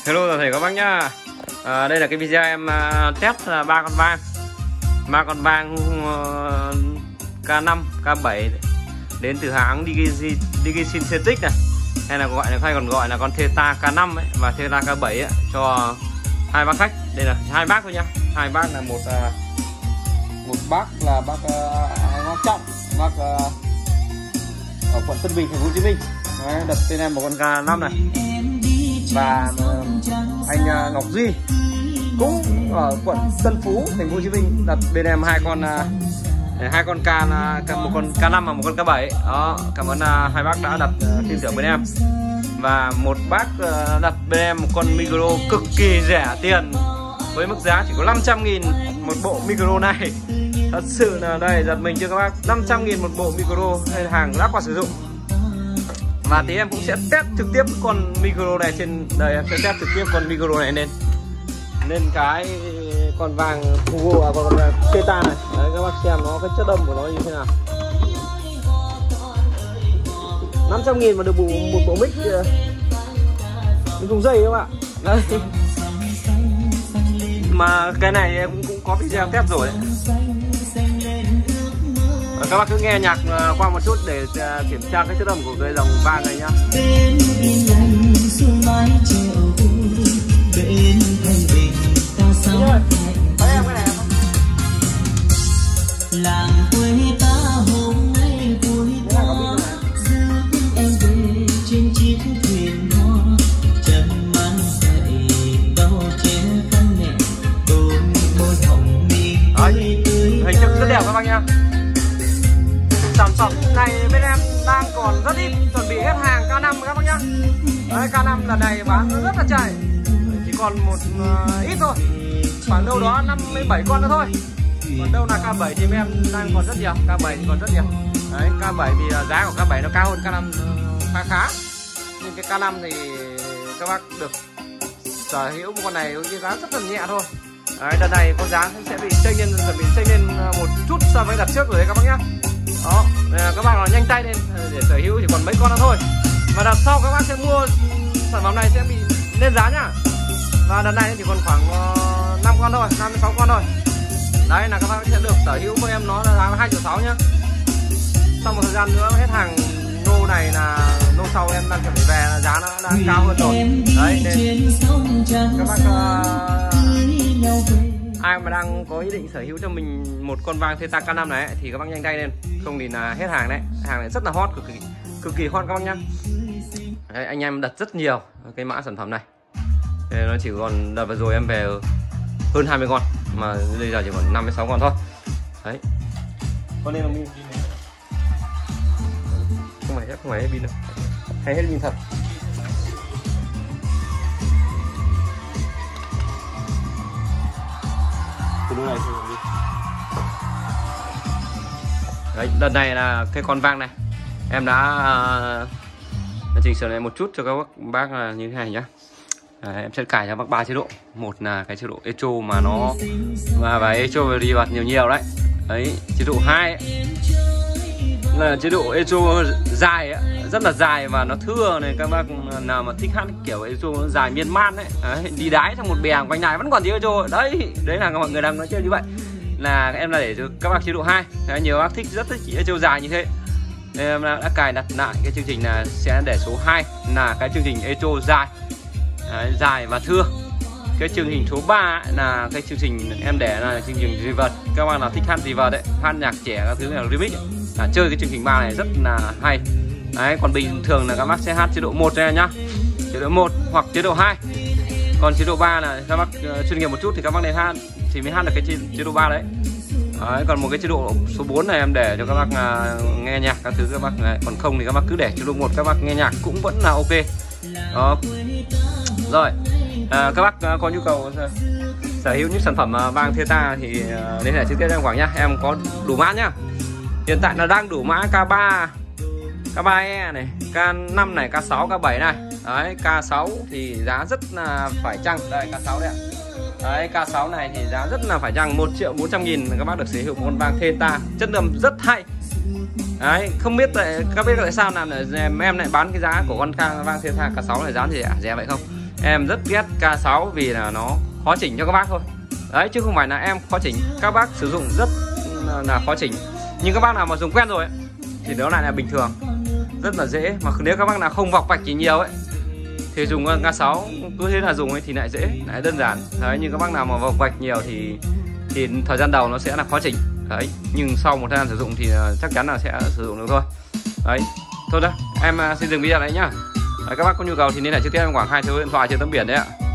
Hello toàn thể các bác nhá. Đây là cái video em test là ba con vang K5, K7 đến từ hãng Digital Synthetic này, hay còn gọi là con Theta K5 ấy, và Theta K7 ấy, cho hai bác khách. Đây là hai bác thôi nhá. Hai bác là một bác là bác Ngọc Trọng, bác ở quận Tân Bình, thành phố Hồ Chí Minh. Đấy, đặt tên em một con K5 này. Và anh Ngọc Duy cũng ở quận Tân Phú, thành phố Hồ Chí Minh, đặt bên em hai con K, một con K5 và một con K7. Đó, cảm ơn hai bác đã đặt tin tưởng bên em. Và một bác đặt bên em một con micro cực kỳ rẻ tiền, với mức giá chỉ có 500.000 một bộ micro này. Thật sự là đây, giật mình chưa các bác, 500.000 một bộ micro, hay hàng lắp qua sử dụng. Và tí em cũng sẽ test trực tiếp con micro này trên đây, em sẽ test trực tiếp con micro này lên cái con vàng Hugo, con Theta này. Đấy, các bác xem nó cái chất âm của nó như thế nào. 500.000 mà được một bộ mic dùng dây các bạn. Đấy. Mà cái này em cũng có video test rồi đấy. Các bác cứ nghe nhạc qua một chút để kiểm tra cái chất âm của cái dòng vang này nhá. Làng quê ta hôm nay vui hoa, rước em về trên chiếc thuyền hoa, chân man dậy bao che khăn nhẹ, đôi môi hồng mi tươi. Hình thức rất đẹp các bác nhá. Sản phẩm này bên em đang còn rất ít, chuẩn bị hết hàng K5 các bác nhá. Đấy, K5 lần này bán rất là chạy, chỉ còn một ít thôi, khoảng đâu đó 57 con nữa thôi. Còn đâu là K7 thì bên em đang còn rất nhiều, K7 thì còn rất nhiều. Đấy, K7 thì giá của K7 nó cao hơn K5 khá. Nhưng cái K5 thì các bác được sở hữu một con này với cái giá rất là nhẹ thôi. Đấy, đợt này con giá sẽ bị chênh lên một chút so với đợt trước rồi đấy các bác nhá. Đó, các bác là nhanh tay lên để sở hữu, chỉ còn mấy con nữa thôi. Và đợt sau các bác sẽ mua sản phẩm này sẽ bị lên giá nhá. Và đợt này chỉ còn khoảng 5 con thôi, 5 đến 6 con thôi. Đấy là các bác sẽ được sở hữu của em, nó là giá 2.6 triệu nhá. Sau một thời gian nữa hết hàng lô này là lô sau em đang chuẩn bị về là giá nó đang cao hơn rồi. Đấy nên các bác ai mà đang có ý định sở hữu cho mình một con vang Theta K5 này ấy, thì các bác nhanh tay lên, không thì là hết hàng đấy. Hàng này rất là hot, cực kỳ hot các bác nhá. Đấy, anh em đặt rất nhiều cái mã sản phẩm này. Đây, nó chỉ còn đợt vừa rồi em về hơn 20 con, mà bây giờ chỉ còn 56 con thôi. Đấy. Con này là pin không phải hết pin đâu, hay hết pin thật. Này. Đấy, đợt này là cái con vang này em đã chỉnh sửa lại một chút cho các bác là như thế này nhá. Đấy, em sẽ cài cho bác 3 chế độ. Một là cái chế độ echo mà nó và echo đi bật nhiều đấy. Đấy, chế độ 2 ấy, là chế độ echo dài ấy, rất là dài và nó thưa này. Các bác nào mà thích hát kiểu echo nó dài miên man ấy, đi đái trong một bè quanh này vẫn còn tiếng echo. Đấy là mọi người đang nói chơi như vậy, là em là để cho các bác chế độ 2. Đấy, nhiều bác thích, rất thích echo dài như thế nên em đã cài đặt lại cái chương trình là sẽ để số 2 là cái chương trình echo dài. Đấy, dài và thưa. Cái chương trình số 3 là cái chương trình em để là chương trình reverb. Các bạn nào thích hát reverb đấy, hát nhạc trẻ các thứ là remix ấy, là chơi cái chương trình 3 này rất là hay. Đấy, còn bình thường là các bác sẽ hát chế độ 1 đây nhá. Chế độ 1 hoặc chế độ 2. Còn chế độ 3 là các bác chuyên nghiệp một chút thì các bác nên hát thì mới hát được cái chế độ 3 đấy. Đấy, còn một cái chế độ số 4 này em để cho các bác nghe nhạc các thứ các bác này. Còn không thì các bác cứ để chế độ 1 các bác nghe nhạc cũng vẫn là ok. Đó. Rồi, các bác có nhu cầu sở hữu những sản phẩm vang Theta thì liên hệ trực tiếp em Quảng nhá. Em có đủ mã nhá. Hiện tại là đang đủ mã K3, K3E này, K5 này, K6, K7 này. Đấy, K6 thì giá rất là phải chăng. Đây, K6 đây ạ. Đấy, K6 này thì giá rất là phải chăng, 1.400.000 các bác được sở hữu một con vang Theta chất âm rất hay. Đấy, không biết tại các biết tại sao là em lại bán cái giá của con vang Theta K6 này giá thì rẻ vậy không? em rất ghét K6 vì là nó khó chỉnh cho các bác thôi. Đấy, chứ không phải là em khó chỉnh, các bác sử dụng rất là khó chỉnh. Nhưng các bác nào mà dùng quen rồi ấy, thì đó lại là bình thường, rất là dễ. Mà nếu các bác nào không vọc vạch gì nhiều ấy thì dùng K6 cứ thế là dùng ấy thì lại dễ, lại đơn giản. Đấy, nhưng các bác nào mà vọc vạch nhiều thì thời gian đầu nó sẽ là khó chỉnh. Đấy, nhưng sau một thời gian sử dụng thì chắc chắn là sẽ sử dụng được thôi. Đấy, thôi đó, em xin dừng video đấy nhá. Đấy, các bác có nhu cầu thì liên hệ trực tiếp em khoảng 2 số điện thoại trên tấm biển đấy ạ.